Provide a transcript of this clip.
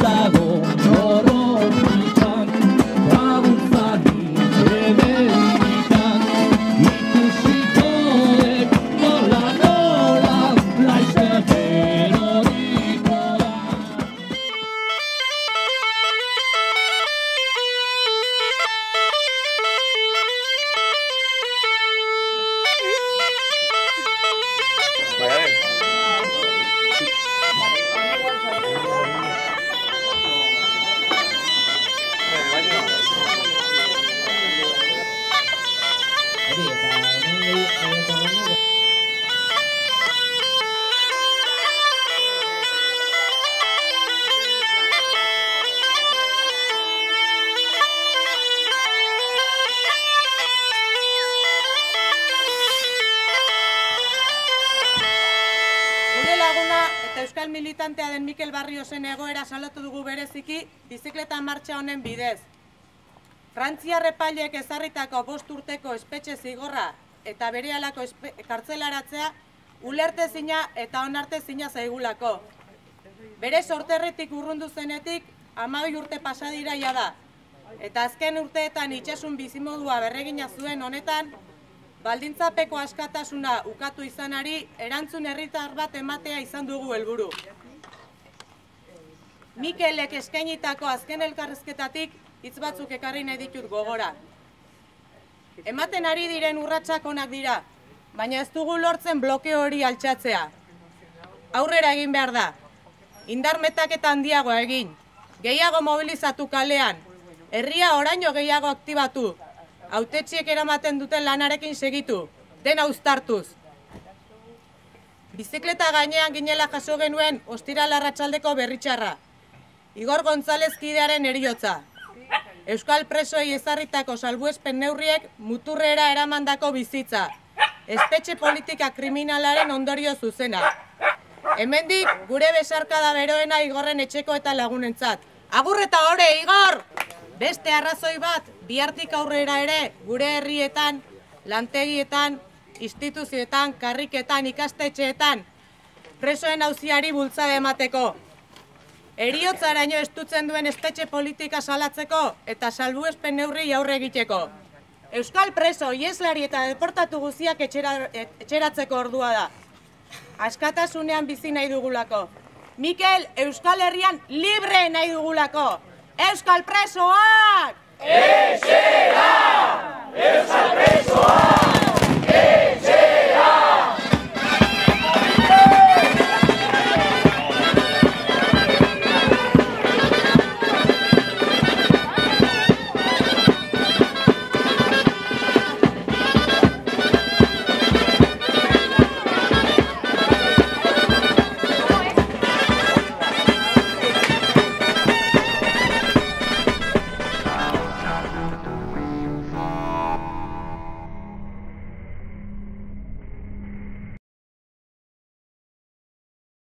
Euskal militantea den Mikel Barriosen egoera salatu dugu bereziki bizikleta martxa honen bidez. Frantziar epaileek ezarritako 5 urteko espetxe zigorra eta berehalako kartzelaratzea ulertezina eta onartezina zaigulako. Bere sorterritik urrundu zenetik 12 urte pasa dira jada, eta azken urteetan itsasun bizimodua berregina zuen honetan, baldintzapeko askatasuna ukatu izanari erantzun herritar bat ematea izan dugu helburu. Mikelek eskainitako azken elkarrizketatik hitz batzuk ekarri nahi ditut gogora. Ematen ari diren urratsak onak dira, baina ez dugu lortzen blokeo hori altxatzea. Aurrera egin behar da. Indar metaketa handiago egin. Gehiago mobilizatu kalean. Herria oraino gehiago aktibatu. Hautetsiek eramaten duten lanarekin segitu, dena uztartuz. Bizikleta gainean ginela jaso genuen ostiral arratsaldeko berritxarra. Igor González kidearen heriotza. Euskal presoei ezarritako salbuespen neurriek muturrera eramandako bizitza. Espetxe politika kriminalaren ondorio zuzena. Hemendik gure besarkada beroena Igorren etxeko eta lagunentzat. Agur eta ore, Igor! Beste arrazoi bat, bihartik aurrera ere, gure herrietan, lantegietan, instituzioetan, karriketan, ikastetxeetan, presoen auziari bultzada emateko. Heriotzaraino estutzen duen espetxe politika salatzeko eta salbuespen neurri aurre egiteko. Euskal preso, ieslari eta deportatu guztiak etxeratzeko ordua da. Askatasunean bizi nahi dugulako. Mikel, Euskal Herrian libre nahi dugulako. Euskal presoak! Etxera! Euskal presoak!